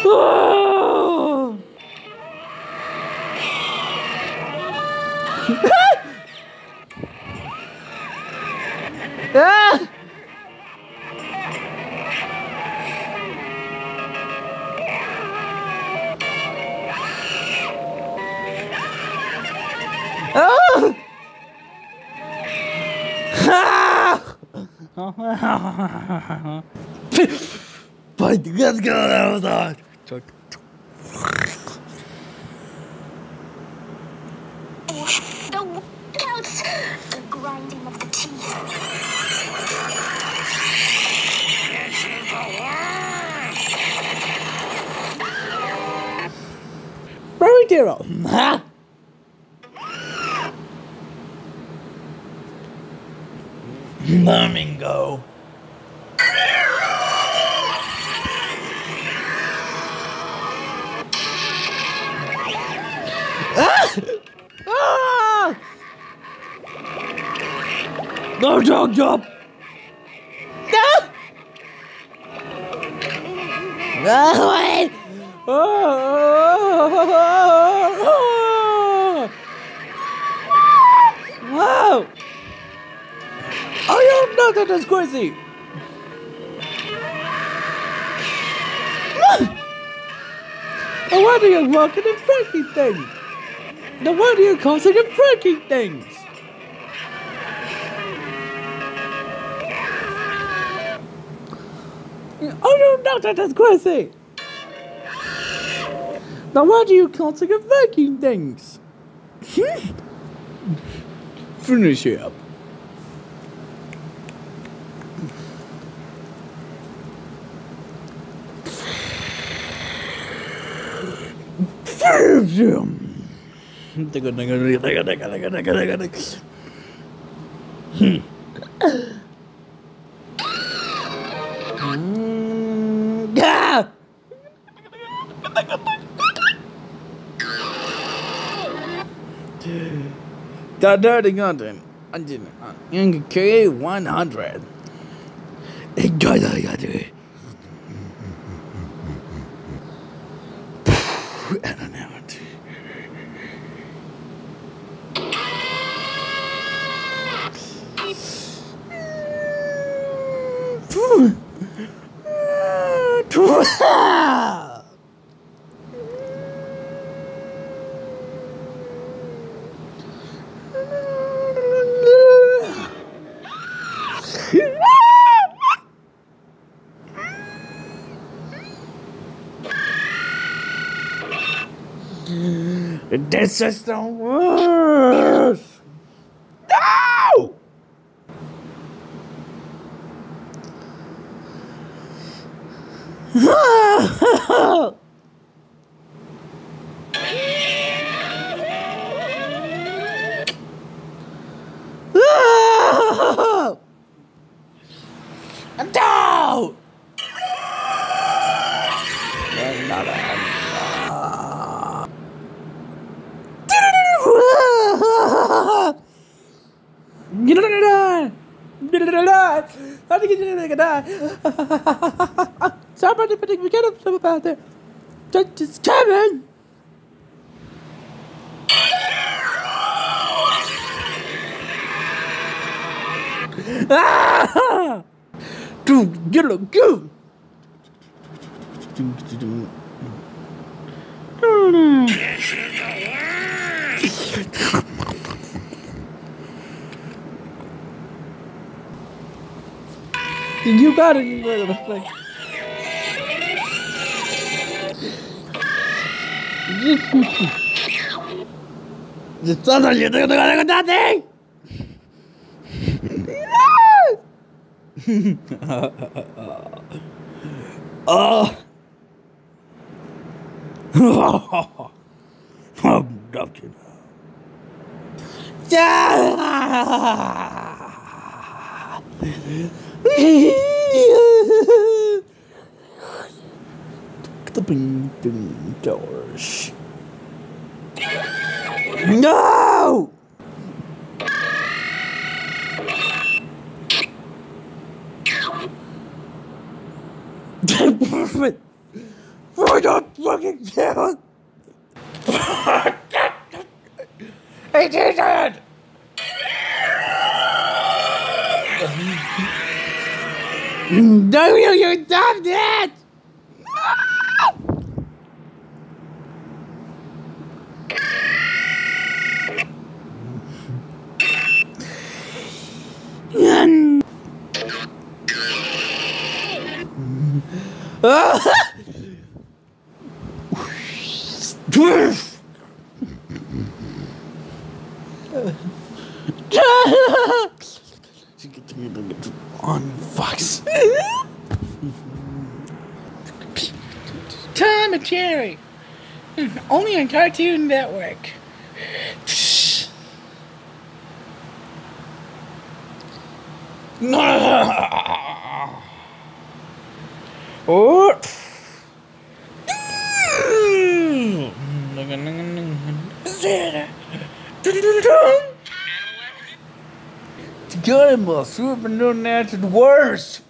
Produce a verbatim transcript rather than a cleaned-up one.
Oh! Ah! Ah! Ah! Fight the good girl. The workouts, the grinding of the teeth. This is the worst. Very hero. Ha! Flamingo. Ah! Ah! No dog job. No. No way. Oh! Wow! I am not that is crazy. Now why do you walking and freaking things? Now why do you causing and freaking things? I am not that is crazy. Now why do you causing and freaking things? Finish it up. The dirty content. Engine K one hundred. Enjoy the other. This is the worst. No! No! You're gonna die! You're gonna die! How do you get you're gonna die? Somebody put get up about there! Judge is coming! Ah! Dude, get a go! You got it, you got it. Just tell you they're gonna go nothing! Oh! I'm ducking. Yeah! The bing bing doors. No! For the fucking town. Hey, Jason! No, you, you stop that! On Fox. Tom and Jerry. Only on Cartoon Network. Oh. Got him, super no natural worse.